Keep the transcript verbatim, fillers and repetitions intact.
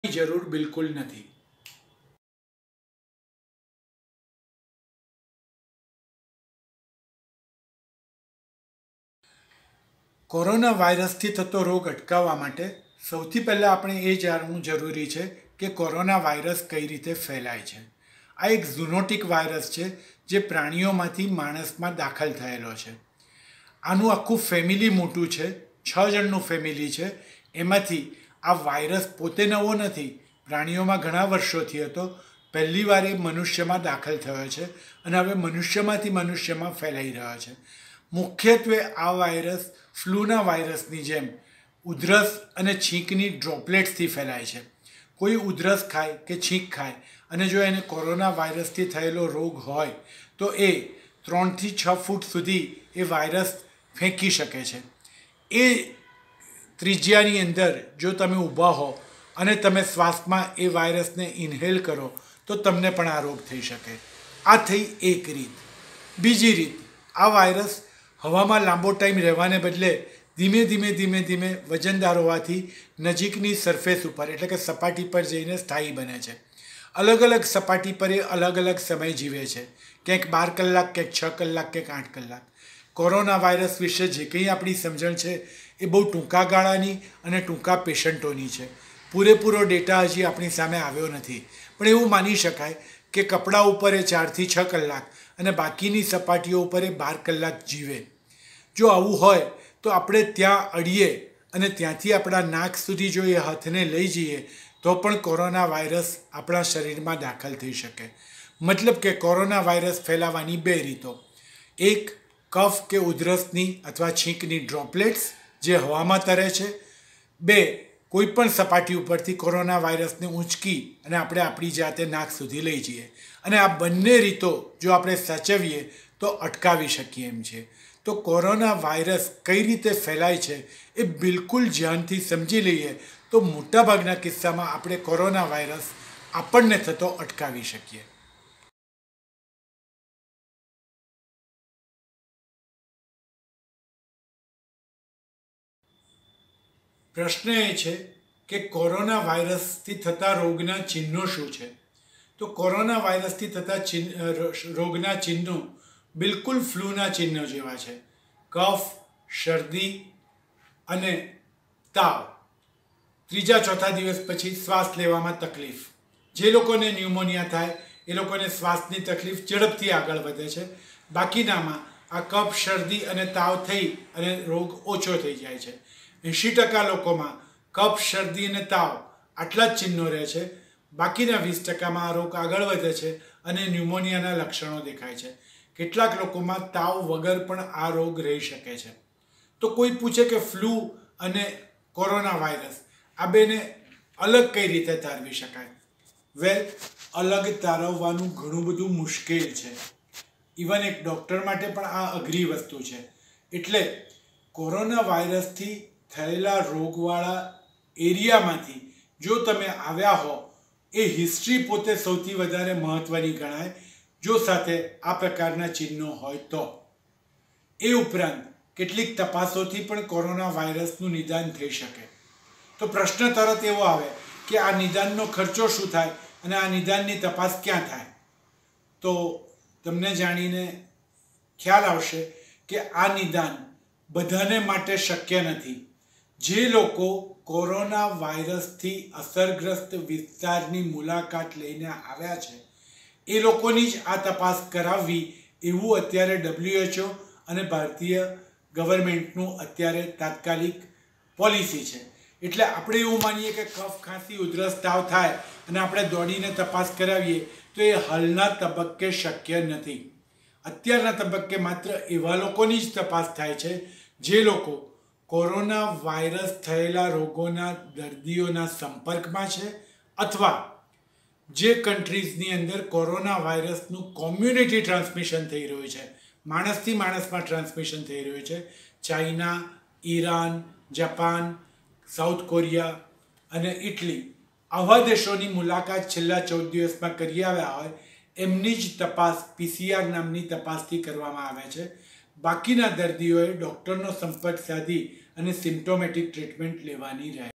જરૂર બિલકુલ નથી। કોરોના વાયરસથી થતો રોગ અટકાવવા માટે સૌથી પહેલાં આપણે એ જાણવું જરૂરી છે કે કોરોના વાયરસ કઈ રીતે ફેલાય છે। આ એક ઝૂનોટિક વાયરસ છે જે પ્રાણીઓમાંથી માણસમાં દાખલ થયેલો છે। આનું આખું ફેમિલી મોટું છે, છ જણનું ફેમિલી છે। એમાંથી આ વાયરસ પોતે નવો નથી, પ્રાણીઓમાં ઘણા વર્ષોથી હતો, પહેલી વાર એ મનુષ્યમાં દાખલ થયો છે અને હવે મનુષ્યમાંથી મનુષ્યમાં ફેલાઈ રહ્યો છે। મુખ્યત્વે આ વાયરસ ફ્લૂના વાયરસની જેમ ઉધરસ અને છીંકની ડ્રોપલેટ્સથી ફેલાય છે। કોઈ ઉધરસ ખાય કે છીંક ખાય અને જો એને કોરોના વાયરસથી થયેલો રોગ હોય તો એ ત્રણથી છ ફૂટ સુધી એ વાયરસ ફેંકી શકે છે। એ ત્રિજ્યાની અંદર જો તમે ઊભા હો અને તમે શ્વાસમાં એ વાયરસને ઇન્હેલ કરો તો તમને પણ આ રોગ થઈ શકે। આ થઈ એક રીત। બીજી રીત, આ વાયરસ હવામાં લાંબો ટાઈમ રહેવાને બદલે ધીમે ધીમે ધીમે ધીમે વજનદાર હોવાથી નજીકની સરફેસ ઉપર એટલે કે સપાટી પર જઈને સ્થાયી બને છે। અલગ અલગ સપાટી પર એ અલગ અલગ સમય જીવે છે, ક્યાંક બાર કલાક, ક્યાંક છ કલાક, ક્યાંક આઠ કલાક। કોરોના વાયરસ વિશે જે કંઈ આપણી સમજણ છે એ બહુ ટૂંકા ગાળાની અને ટૂંકા પેશન્ટોની છે। પૂરેપૂરો ડેટા હજી આપણી સામે આવ્યો નથી, પણ એવું માની શકાય કે કપડા ઉપર એ ચારથી છ કલાક અને બાકીની સપાટીઓ ઉપર એ બાર કલાક જીવે। જો આવું હોય તો આપણે ત્યાં અડીએ અને ત્યાંથી આપણા નાક સુધી જો એ હાથને લઈ જઈએ તો પણ કોરોના વાયરસ આપણા શરીરમાં દાખલ થઈ શકે। મતલબ કે કોરોના વાયરસ ફેલાવાની બે રીતો, એક કફ કે ઉધરસની અથવા છીંકની ડ્રોપલેટ્સ જે હવામાં તરે છે, બે કોઈ પણ સપાટી ઉપરથી કોરોના વાયરસને ઊંચકી અને આપણે આપણી જાતે નાક સુધી લઈ જઈએ। અને આ બંને રીતો જો આપણે સાચવીએ તો અટકાવી શકીએ એમ છે। તો કોરોના વાયરસ કઈ રીતે ફેલાય છે એ બિલકુલ ધ્યાનથી સમજી લઈએ તો મોટાભાગના કિસ્સામાં આપણે કોરોના વાયરસ આપણને થતો અટકાવી શકીએ। પ્રશ્ન એ છે કે કોરોના વાયરસથી થતા રોગના ચિહ્નો શું છે? તો કોરોના વાયરસથી થતા ચિહ્ન રોગના ચિહ્નો બિલકુલ ફ્લૂના ચિહ્નો જેવા છે। કફ, શરદી અને તાવ। ત્રીજા ચોથા દિવસ પછી શ્વાસ લેવામાં તકલીફ। જે લોકોને ન્યુમોનિયા થાય એ લોકોને શ્વાસની તકલીફ ઝડપથી આગળ વધે છે, બાકીનામાં આ કફ, શરદી અને તાવ થઈ અને રોગ ઓછો થઈ જાય છે। એંશી ટકા લોકોમાં કફ, શરદી અને તાવ આટલા જ ચિહ્નો રહે છે, બાકીના વીસ ટકામાં આ રોગ આગળ વધે છે અને ન્યુમોનિયાના લક્ષણો દેખાય છે। કેટલાક લોકોમાં તાવ વગર પણ આ રોગ રહી શકે છે। તો કોઈ પૂછે કે ફ્લૂ અને કોરોના વાયરસ આ બેને અલગ કઈ રીતે તારવી શકાય? વેલ, અલગ તારવવાનું ઘણું બધું મુશ્કેલ છે। ઇવન એક ડૉક્ટર માટે પણ આ અઘરી વસ્તુ છે। એટલે કોરોના વાયરસથી થયેલા રોગવાળા એરિયામાંથી જો તમે આવ્યા હો એ હિસ્ટ્રી પોતે સૌથી વધારે મહત્ત્વની ગણાય, જો સાથે આ પ્રકારના ચિહ્નો હોય તો। એ ઉપરાંત કેટલીક તપાસોથી પણ કોરોના વાયરસનું નિદાન થઈ શકે। તો પ્રશ્ન તરત એવો આવે કે આ નિદાનનો ખર્ચો શું થાય અને આ નિદાનની તપાસ ક્યાં થાય? તો તમને જાણીને ખ્યાલ આવશે કે આ નિદાન બધાને માટે શક્ય નથી। જે લોકો કોરોના વાયરસથી અસરગ્રસ્ત વિસ્તારની મુલાકાત લઈને આવ્યા છે એ લોકોની જ આ તપાસ કરાવવી એવું અત્યારે ડબલ્યુ એચ ઓ અને ભારતીય ગવર્મેન્ટનું અત્યારે તાત્કાલિક પોલિસી છે। એટલે આપણે એવું માનીએ કે કફ, ખાંસી, ઉધરસ, તાવ થાય અને આપણે દોડીને તપાસ કરાવીએ તો એ હાલના તબક્કે શક્ય નથી। અત્યારના તબક્કે માત્ર એવા લોકોની જ તપાસ થાય છે જે લોકો કોરોના વાયરસ થયેલા રોગોના દર્દીઓના સંપર્કમાં છે અથવા જે કન્ટ્રીઝની અંદર કોરોના વાયરસનું કોમ્યુનિટી ટ્રાન્સમિશન થઈ રહ્યું છે, માણસથી માણસમાં ટ્રાન્સમિશન થઈ રહ્યું છે, China, Iran, Japan, South Korea અને ઇટલી, આવા દેશોની મુલાકાત છેલ્લા ચૌદ દિવસમાં કરી આવ્યા હોય એમની જ તપાસ પીસીઆર નામની તપાસથી કરવામાં આવે છે। બાકીના દર્દીઓએ ડૉક્ટરનો સંપર્ક સાધી અને સિમ્પ્ટોમેટિક ટ્રીટમેન્ટ લેવાની રહે।